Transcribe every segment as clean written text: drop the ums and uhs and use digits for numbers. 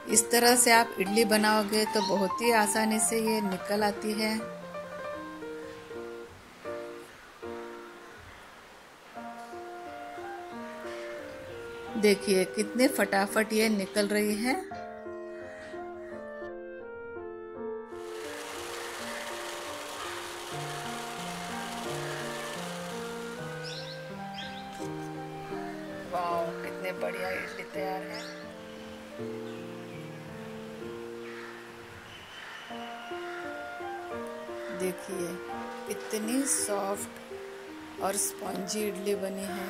इस तरह से आप इडली बनाओगे तो बहुत ही आसानी से ये निकल आती है। देखिए कितने फटाफट ये निकल रही है। वाह, कितने बढ़िया इडली तैयार है। देखिए कितनी सॉफ्ट और स्पॉन्जी इडली बनी है।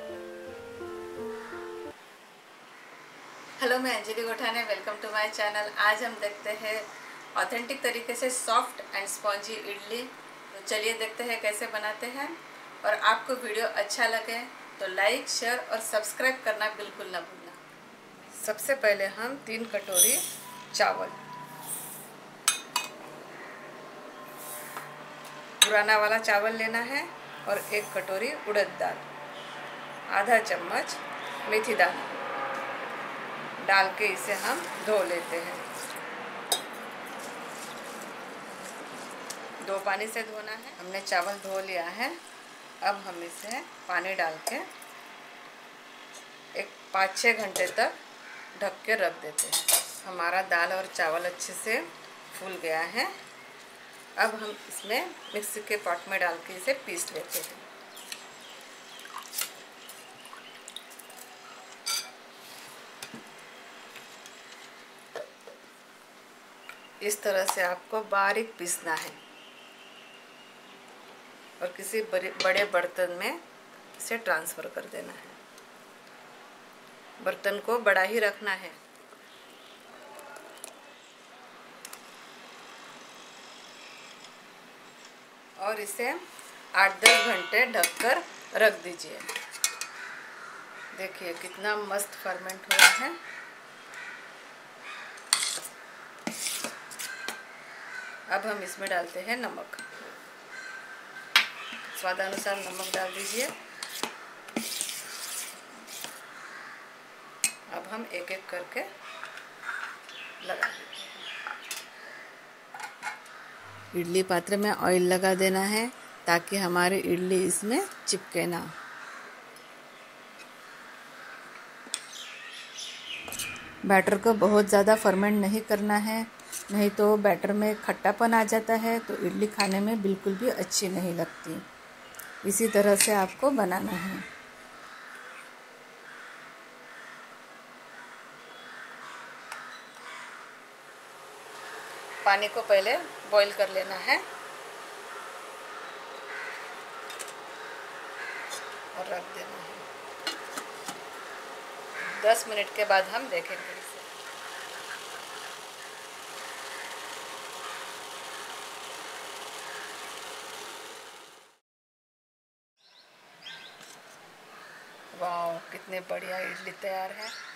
हेलो, मैं Anjali Gothane, welcome to my channel. आज हम देखते हैं ऑथेंटिक तरीके से सॉफ्ट एंड स्पॉन्जी इडली। तो चलिए देखते हैं कैसे बनाते हैं। और आपको वीडियो अच्छा लगे तो लाइक, शेयर और सब्सक्राइब करना बिल्कुल ना भूलना। सबसे पहले हम 3 कटोरी चावल, पुराना वाला चावल लेना है, और 1 कटोरी उड़द दाल, आधा चम्मच मेथी दाना डाल के इसे हम धो लेते हैं। 2 पानी से धोना है। हमने चावल धो लिया है। अब हम इसे पानी डाल के 5-6 घंटे तक ढक के रख देते हैं। हमारा दाल और चावल अच्छे से फूल गया है। अब हम इसमें मिक्सी के पॉट में डाल के इसे पीस लेते हैं। इस तरह से आपको बारीक पीसना है और किसी बड़े बर्तन में इसे ट्रांसफ़र कर देना है। बर्तन को बड़ा ही रखना है। और इसे 8-10 घंटे ढककर रख दीजिए। देखिए कितना मस्त फर्मेंट हुआ है। अब हम इसमें डालते हैं नमक। स्वादानुसार नमक डाल दीजिए। अब हम एक एक करके लगा देते हैं। इडली पात्र में ऑयल लगा देना है ताकि हमारी इडली इसमें चिपके ना। बैटर को बहुत ज़्यादा फर्मेंट नहीं करना है, नहीं तो बैटर में खट्टापन आ जाता है तो इडली खाने में बिल्कुल भी अच्छी नहीं लगती। इसी तरह से आपको बनाना है। पानी को पहले बॉईल कर लेना है और रख देना है। 10 मिनट के बाद हम देखेंगे इसे। वाह, कितने बढ़िया इडली तैयार है।